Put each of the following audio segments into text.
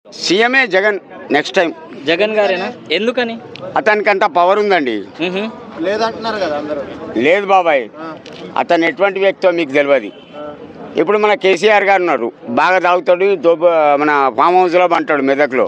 సీఎమే Jagan next time. Jagan గారేనా? ఎందుకని? అతనికి అంత పవర్ ఉందండి. లేదంటున్నారు కదా అందరూ. లేదు బాబాయ్, అతను ఎటువంటి వ్యక్తో మీకు తెలియదు. ఇప్పుడు మన కేసీఆర్ గారు ఉన్నారు, బాగా తాగుతాడు, మన ఫామ్ హౌస్లో పంటాడు మెదక్లో,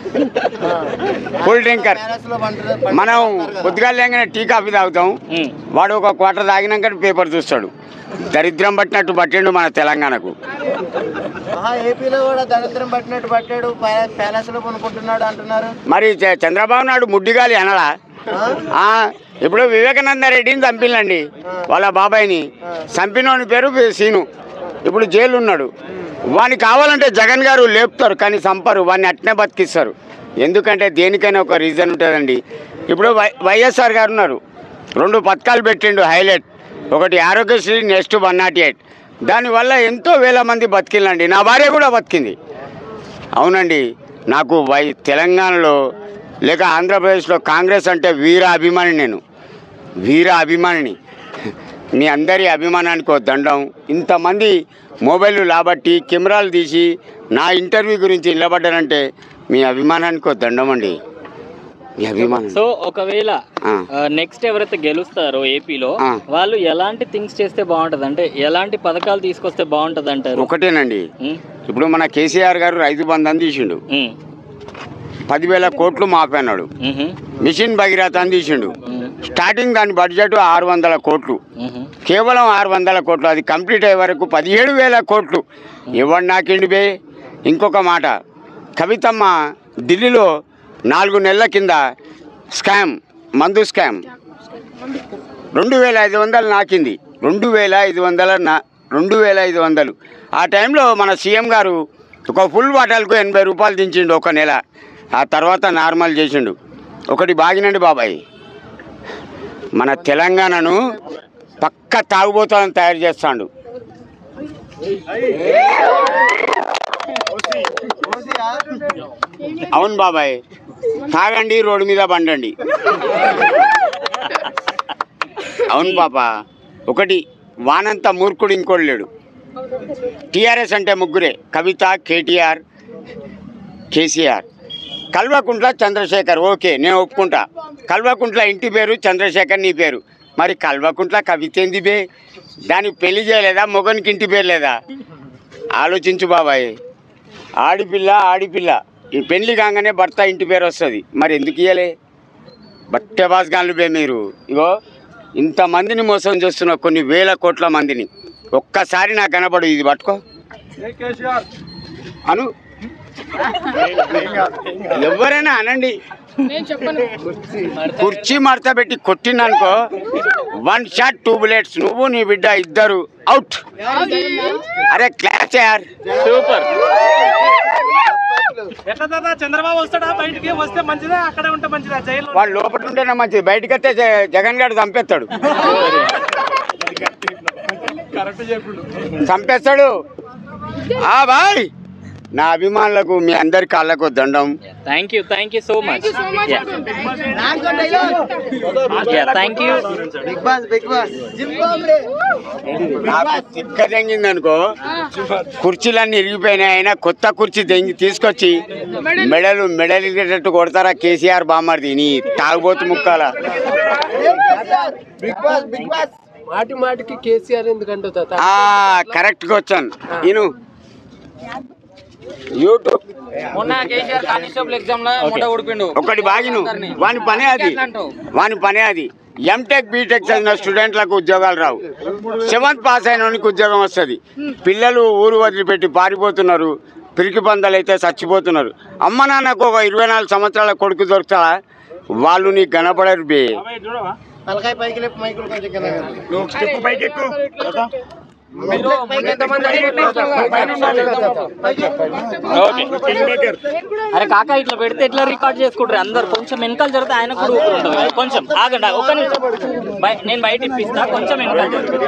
కూల్ డ్రింకర్. మనం కొద్దిగా లేగానే టీ కాఫీ తాగుతాం, వాడు ఒక క్వార్టర్ తాగినాక పేపర్ చూస్తాడు. దరిద్రం పట్టినట్టు పట్టిండు మన తెలంగాణకు. ఏపీలో కూడా దరిద్రం పట్టినట్టు పట్టాడు, ప్యాలెస్ లో కొనుక్కుంటున్నాడు అంటున్నారు. మరి చంద్రబాబు నాయుడు ముడ్డిగాలి అనలా? ఇప్పుడు వివేకానంద రెడ్డిని చంపిల్లండి, వాళ్ళ బాబాయిని. చంపినోని పేరు సీను, ఇప్పుడు జైలు ఉన్నాడు. వాని కావాలంటే జగన్ గారు లేపుతారు, కానీ చంపరు, వాడిని అట్నే బతికిస్తారు. ఎందుకంటే దేనికైనా ఒక రీజన్ ఉంటుందండి. ఇప్పుడు వైఎస్ఆర్ గారు ఉన్నారు, 2 పథకాలు పెట్టిండు హైలైట్. ఒకటి ఆరోగ్యశ్రీ, నెక్స్ట్ 108. దానివల్ల ఎంతో వేల మంది బతికిందండి. నా భార్య కూడా బతికింది. అవునండి, నాకు తెలంగాణలో లేక ఆంధ్రప్రదేశ్లో కాంగ్రెస్ అంటే వీర అభిమాని. నేను వీర అభిమానిని. మీ అందరి అభిమానానికి దండం. ఇంతమంది మొబైల్ లాబట్టి కెమెరాలు తీసి నా ఇంటర్వ్యూ గురించి నిలబడ్డారంటే మీ అభిమానానికి దండం అండి, మీ అభిమానం. సో ఒకవేళ నెక్స్ట్ ఎవరైతే గెలుస్తారో ఏపీలో, వాళ్ళు ఎలాంటి థింగ్స్ చేస్తే బాగుంటుంది, అంటే ఎలాంటి పథకాలు తీసుకొస్తే బాగుంటుంది అంటారు? ఒకటేనండి, ఇప్పుడు మన కేసీఆర్ గారు రైతు బంధు తీసిండు, 10,000 కోట్లు మాపన్నాడు. మిషన్ భగీరథ అని తీసిండు. స్టార్టింగ్ దాని బడ్జెట్ 600 కోట్లు, కేవలం 600 కోట్లు. అది కంప్లీట్ అయ్యే వరకు 17,000 కోట్లు. ఎవడు నాకిండి బే. ఇంకొక మాట, కవితమ్మ ఢిల్లీలో 4 నెలల కింద స్కామ్, మందు స్కామ్ 2,500 నాకింది. 2,500 ఆ టైంలో మన సీఎం గారు ఒక ఫుల్ బాటల్కు 80 రూపాయలు దించిండు ఒక నెల. ఆ తర్వాత నార్మల్ చేసిండు. ఒకటి బాగినండి బాబాయ్, మన తెలంగాణను పక్క తాగుబోతాలను తయారు చేస్తాడు. అవును బాబాయ్, తాగండి, రోడ్డు మీద బండండి. అవును పాప. ఒకటి వానంత మూర్ఖుడు ఇంకోటి లేడు. టీఆర్ఎస్ అంటే ముగ్గురే, Kavitha, KTR, KCR. Kalvakuntla Chandrashekar, okay నేను ఒప్పుకుంటా. కల్వకుంట్ల ఇంటి పేరు చంద్రశేఖర్, నీ పేరు. మరి కల్వకుంట్ల కవిత ఏంది బే? దానికి పెళ్లి చేయలేదా? మొగనికి ఇంటి పేరు లేదా? ఆలోచించు బాబాయ్. ఆడిపిల్ల ఈ పెళ్లి కాగానే భర్త ఇంటి పేరు వస్తుంది. మరి ఎందుకు ఇయ్యలే? బట్టే బాస్గాన్లు బే మీరు. ఇగో ఇంతమందిని మోసం చేస్తున్న కొన్ని వేల కోట్ల మందిని. ఒక్కసారి నాకు కనబడు, ఇది పట్టుకో అను. ఎవరైనా అనండి, కుర్చీ మడత పెట్టి కొట్టిందనుకో 1 షాట్ 2 బుల్లెట్స్. నువ్వు నీ బిడ్డ ఇద్దరు అవుట్. అరే క్లాస్ యార్, సూపర్. చంద్రబాబు వస్తాడా? బయటికి వస్తే మంచిదా, అక్కడే ఉంటే మంచిదా? జైలు వాళ్ళు లోపల ఉంటేనే మంచిది, బయటకి వస్తే జగన్ గారు చంపేస్తాడు. చంపేస్తాడు. బాయ్, నా అభిమానులకు మీ అందరి కాళ్ళకు దండం. Thank you so much. Thank you. నాకు తిక్క తెంగింది అనుకో, కుర్చీలన్నీ ఇరిగిపోయినాయి. అయినా కొత్త కుర్చీ తీసుకొచ్చి మెడలిగేటట్టు కొడతారా కేసీఆర్ బామ్మర్ది, నీ తాగుబోతు ముక్కాల. మాటికి కేసీఆర్ ఎందుకంటే కరెక్ట్గా వచ్చాను నేను. యూట్యూబ్ ఒకటి బాగిను, వాని పనే అది. ఎంటెక్ బీటెక్ చదివిన స్టూడెంట్లకు ఉద్యోగాలు రావు. 7th పాస్ అయిన వానికి ఉద్యోగం వస్తుంది. పిల్లలు ఊరు వదిలిపెట్టి పారిపోతున్నారు, పిరికి పందలు అయితే చచ్చిపోతున్నారు. అమ్మ నాన్నకు ఒక 24 సంవత్సరాల కొడుకు దొరుకుతారా? వాళ్ళు నీకు కనపడరు బే. అరే కాకా, ఇట్లా పెడితే ఎట్లా రికార్డ్ చేసుకుంటారు అందరు? కొంచెం వెనకాల జరిగితే ఆయన కూడా ఊపిరి ఉంటుంది. కొంచెం ఆగండి, ఒక నిమిషం, నేను బయట ఇప్పిస్తా, కొంచెం వెనకాల జరుగుతుంది.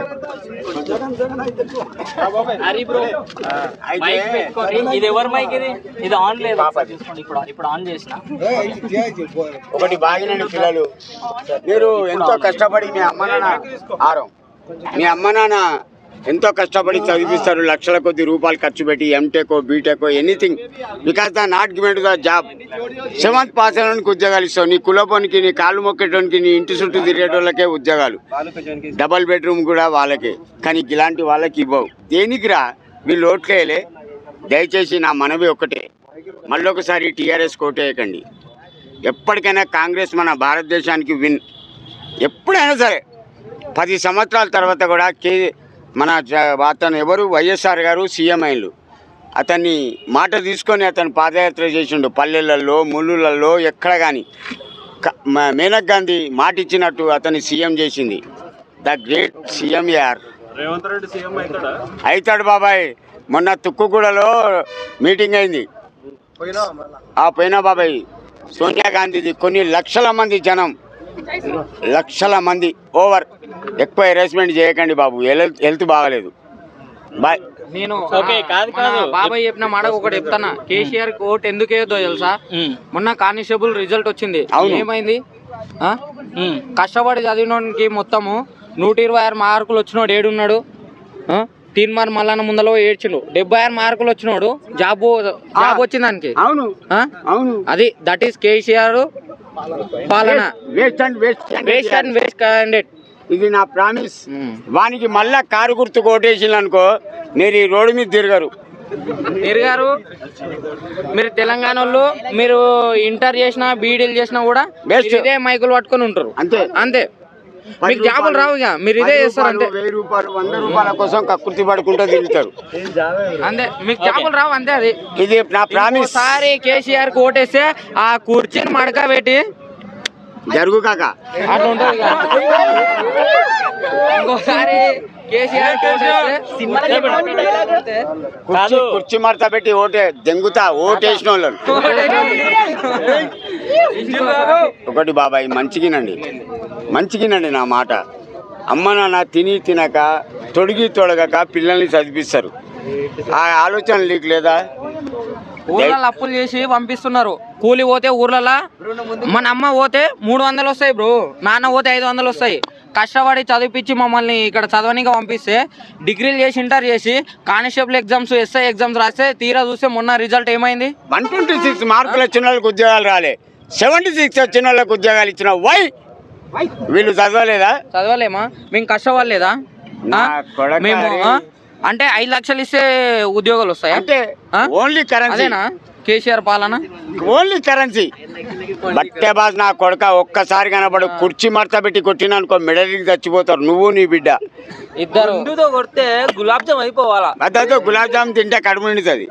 హరి బ్రో, మైక్ పెట్టుకోండి. ఇది ఎవరి మైక్? ఇది ఆన్ లేదు, చూసుకోండి. ఇప్పుడు ఆన్ చేసిన. ఒకటి బాగినండి పిల్లలు, మీరు ఎంతో కష్టపడి మీ అమ్మ నాన్న ఎంతో కష్టపడి చదివిస్తారు, లక్షల కొద్ది రూపాయలు ఖర్చు పెట్టి ఎంటెకో బీటెకో anything, because the not given to the job. 7th pass అయినోనికి ఉద్యోగాలు ఇస్తావు, నీ కులపోనికి, నీ కాళ్ళు మొక్కేటోనికి, నీ ఇంటి చుట్టూ తిరిగేటోళ్ళకే ఉద్యోగాలు, డబల్ బెడ్రూమ్ కూడా వాళ్ళకే. కానీ ఇలాంటి వాళ్ళకి ఇవ్వవు. దేనికిరా వీళ్ళు ఓట్లేయలే. దయచేసి నా మనవి ఒక్కటే, మళ్ళొకసారి టీఆర్ఎస్ కోటేయకండి. ఎప్పటికైనా కాంగ్రెస్ మన భారతదేశానికి విన్. ఎప్పుడైనా సరే 10 సంవత్సరాల తర్వాత కూడా అతను ఎవరు వైఎస్ఆర్ గారు సీఎం అయిన్లు, అతన్ని మాట తీసుకొని అతను పాదయాత్ర చేసిండు పల్లెలలో ముళ్ళులలో ఎక్కడ కానీ. మేనక్ గాంధీ మాట ఇచ్చినట్టు అతన్ని సీఎం చేసింది ద గ్రేట్ సీఎం యార్ రేవంత్ రెడ్డి సీఎం అవుతాడు బాబాయ్. మొన్న తుక్కుగూడలో మీటింగ్ అయింది, పోయినా బాబాయ్. సోనియా గాంధీది కొన్ని లక్షల మంది జనం, లక్షల మంది ఓవర్. ఎక్కువ హెరాస్మెంట్ చేయకండి బాబు, హెల్త్ బాగలేదు. బాయ్. నేను ఓకే, కాదు కాదు బాబాయ్ చెప్పిన మాట ఒకటి చెప్తానా. కేసీఆర్ ఓటు ఎందుకు వేయద్దో తెలుసా? మొన్న కానిస్టేబుల్ రిజల్ట్ వచ్చింది, ఏమైంది? కష్టపడి చదివినోడికి మొత్తము 126 మార్కులు వచ్చినోడు ఏడున్నాడు? తీర్మార్ మల్లన్న ముందలో ఏడ్చిండు. 76 మార్కులు వచ్చినోడు జాబ్ వచ్చింది దానికి. అవును అవును, అది దట్ ఈస్ కేసీఆర్ పాలన. Waste and waste candidate. ఇది నా ప్రామిస్. వానికి మళ్ళా కారు గుర్తు కోటేసింది అనుకో, మీరు ఈ రోడ్డు మీద తిరగరు. మీరు తెలంగాణ వాళ్ళు, మీరు ఇంటర్ చేసినా బీడీలు చేసినా కూడా ఇదే మైకులు పట్టుకొని ఉంటారు. అంతే అంతే, మీకు జాబులు రావు. ఇక మీరు ఇదే చేస్తారు అంతే. 1000 రూపాయలు 100 రూపాయల కోసం కక్కుర్తి పడుకుంటూ తిరుగుతారు అంతే, మీకు జాబులు రావు అంతే. అది ఇది నా ప్రామిస్. ఒకసారి కేసీఆర్ కి ఓటేస్తే ఆ కుర్చీని మడక పెట్టి జరుగు కాక అట్లా ఉంటుంది. ఇంకోసారి కేసీఆర్ కుర్చీ మడత పెట్టి ఓటే దెంగుతా ఓటేసిన వాళ్ళను. ఒకటి బాబాయ్, మంచిగినండి నా మాట. అమ్మ నాన్న తిని తినక తొడగక పిల్లల్ని చదివిస్తారు. ఆ ఆలోచన నీకు లేదా? ఊర్లలో అప్పులు చేసి పంపిస్తున్నారు. కూలి పోతే ఊర్లలో మన అమ్మ పోతే 300 వస్తాయి బ్రో, నాన్న పోతే 500 వస్తాయి. కష్టపడి చదివిపించి మమ్మల్ని ఇక్కడ చదవనిగా పంపిస్తే డిగ్రీలు చేసి ఇంటర్ చేసి కానిస్టేబుల్ ఎగ్జామ్స్ ఎస్ఐ ఎగ్జామ్స్ రాస్తే తీరా చూస్తే మొన్న రిజల్ట్ ఏమైంది? 126 మార్కులు వచ్చిన వాళ్ళకి ఉద్యోగాలు రాలే, 76 వచ్చిన వాళ్ళకి ఉద్యోగాలు ఇచ్చిన. వై వీళ్ళు చదవలేమా? మేము కష్టపడలేదా? మేము అంటే 5 లక్షలు ఇస్తే ఉద్యోగాలు వస్తాయి అంటే ఓన్లీ కరెన్సీనా? కేసీఆర్ పాలన ఓన్లీ కరెన్సీ. బట్టే బాస్ నా కొడుక, ఒక్కసారి కనబడు కుర్చీ మడత పెట్టి కొట్టిననుకో మెడలికి చచ్చిపోతారు నువ్వు నీ బిడ్డ ఇద్దరు. కొడితే గులాబ్ జామ్ అయిపోవాలా? అదే గులాబ్ జామ్ తింటే కడుపు నిండుతుంది.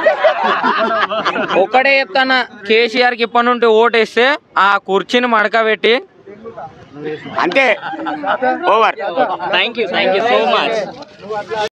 ఒక్కడే చెప్తానా, కేసీఆర్ కి ఇప్పటి నుండి ఓటేస్తే ఆ కుర్చీని మడక పెట్టి అంతే over. Thank you so much.